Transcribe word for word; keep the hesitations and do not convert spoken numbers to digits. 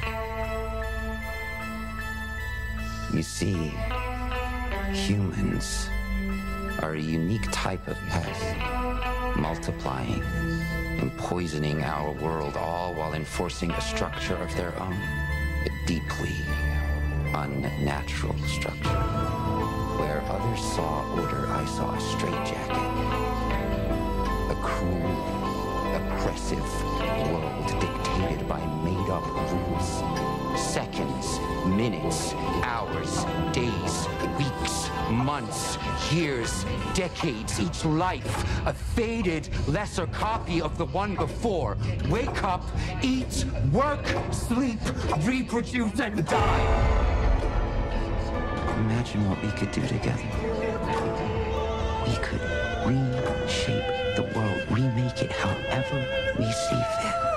You see, humans are a unique type of pest, multiplying and poisoning our world, all while enforcing a structure of their own, a deeply unnatural structure. Where others saw order, I saw a straitjacket, a cruel, oppressive world dictated by made-up rules. Seconds, minutes, hours, days, weeks, months, years, decades, each life a faded, lesser copy of the one before. Wake up, eat, work, sleep, reproduce, and die. Imagine what we could do together. We could reshape the world, remake it however we see fit.